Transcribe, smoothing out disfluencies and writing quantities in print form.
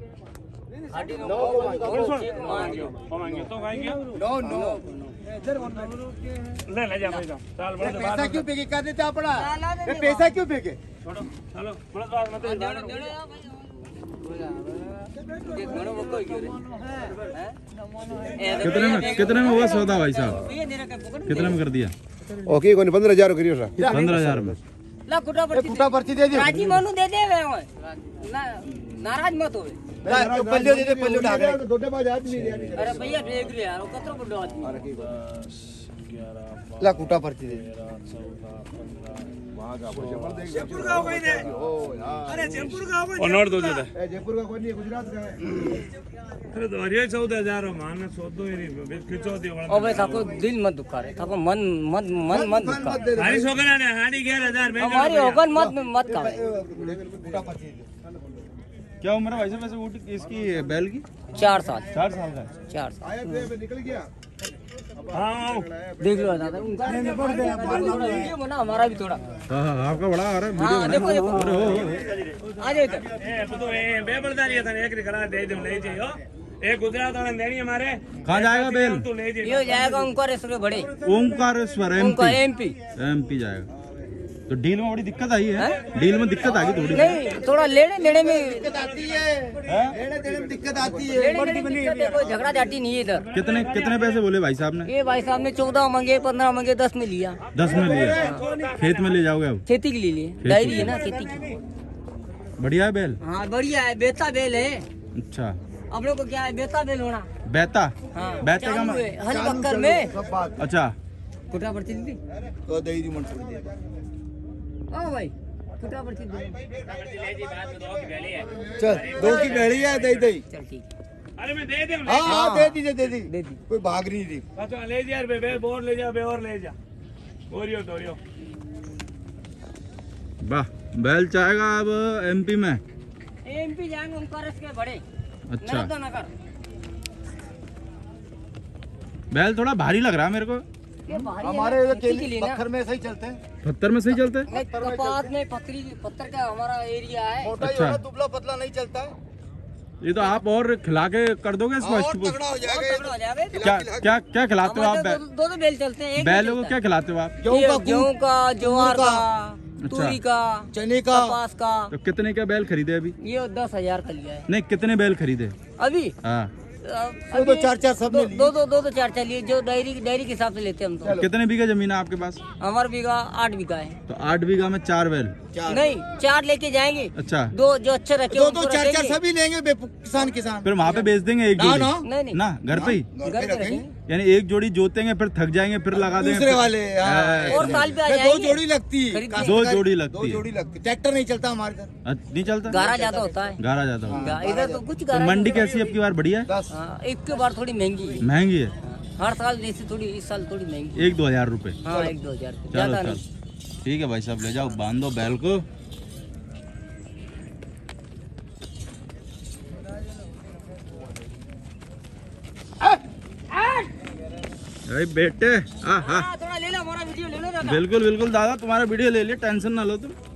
ले जा भाई साल बड़ा पैसा क्यों फेंके कर देते अपना पैसा क्यों फेंके छोड़ो चलो बड़ा बात मत कितने में हुआ सौदा भाई साहब? कितने में कर दिया? ओके कोई 15,000 करियो सर 15,000 में ला कुटा पर्ची दे दे राजी मानू दे दे नाराज मत हो पल्लियो दे दे पल्लियो ढाक दोडे बाज आदमी अरे भैया देख ले यार कतरो बड़ो आदमी ला कुटा पर्ची दे जयपुर का कोई नहीं अरे जयपुर का कोई नोट दो जरा जयपुर का कोई नहीं गुजरात का है अरे तो हरिया 14,000 मान सौदो ही खिचो दियो ओ भाई थाको दिल मत दुखा रे थाको मन मत दुखा हारी सोगना ने हाडी 11,000 में हमारी होगन मत का कुटा पर्ची क्या उम्र है भाई साहब वैसे ऊँट इसकी बैल की? 4 साल 4 साल का। 4 साल आया निकल गया हां देख लो दादा उनका वीडियो बना हमारा भी थोड़ा हाँ आपका बड़ा आ रहा है हां देखो वीडियो। आ जाओ इधर ए तो ए बेबरदारी था एक करा दे दे ले जाइयो एक गुजरात वाला देनी हमारे कहाँ जाएगा बेल? तू ले जाइयो ये जाएगा ओंकारेश्वर बड़े ओंकारेश्वर उनका एमपी जाएगा। तो डील में बड़ी दिक्कत आई है? डील में दिक्कत आ गई थोड़ी? नहीं थोड़ा लेने में दिक्कत आती है लेने देने में दिक्कत आती है कोई झगड़ा झाटी नहीं है इधर। कितने पैसे बोले भाई साहब ने? ये भाई साहब ने 14 मांगे 15 मांगे 10 में लिया। 10 में लिया। खेत में ले जाओगे अब? खेती के लिए डायरी है ना खेती की। बढ़िया है बेल? हाँ बढ़िया है बेता बेल है। अच्छा अपने को क्या है बेता बेल होना। बैता? हाँ बैते का हल बक्कर में अच्छा कुटा पर्ची दी तो दे दी मन छोड़ दिया ओ भाई कुटा पर्ची दे चल 2 की भेड़ी है दे दे चल ठीक अरे मैं दे दे हां दे दी कोई भाग नहीं रही अच्छा ले जा यार बे बोर ले जा बे और ले जा ओरियो तोरियो वाह बैल चाहेगा अब एमपी में? एमपी जाएंगे ओंकारेश्वर के बड़े। अच्छा नगर बैल थोड़ा भारी लग रहा है मेरे को। हमारे पत्थर में सही चलते हैं पत्थर में सही चलते हैं? कपास में पत्थर का हमारा एरिया है। मोटा ही होगा दुबला पतला नहीं चलता है। ये तो आप और खिला के कर दोगे इसको? और तगड़ा हो जाएगा क्या खिलाते हो आप? दो बैल चलते हैं। बैलों को क्या खिलाते हो आप? गेहूं का ज्वार का तूरी का चने का कपास का। तो कितने का बैल खरीदे अभी? ये 10,000 का लिया है। नहीं कितने बैल खरीदे अभी हाँ? दो 4 सब में दो 4 लिए जो डायरी के हिसाब से लेते हैं हम तो। कितने बीघा जमीन है आपके पास? हमारा बीघा 8 बीघा है। तो 8 बीघा में 4 बैल? नहीं 4 लेके जाएंगे। अच्छा दो जो अच्छे रखे दो 4 सभी लेंगे किसान फिर वहाँ पे बेच देंगे एक जोड़ी? नहीं ना घर पे ही? घर पे रखेंगे। यानी एक जोड़ी जोतेंगे फिर थक जाएंगे फिर लगा देंगे दूसरे वाले और साल पे आ 2 जाएंगे। जोड़ी लगती है 2 जोड़ी लगती है। ट्रैक्टर नहीं चलता हमारे घर नहीं चलता? गारा ज्यादा होता है। गारा ज्यादा होता है। इधर तो कुछ तो गारा मंडी कैसी है अब की बार? बढ़िया है? एक के बार थोड़ी महंगी है। महंगी है? हर साल जैसे थोड़ी इस साल थोड़ी महंगी। 1-2 हजार रुपए? हाँ 1-2 हजार चलो ज्यादा चलो नहीं। ठीक है भाई साहब ले जाओ बांध दो बैल को। अरे बेटे थोड़ा ले लो हमारा वीडियो ले लो। बिल्कुल दादा तुम्हारा वीडियो ले लिया टेंशन ना लो तुम।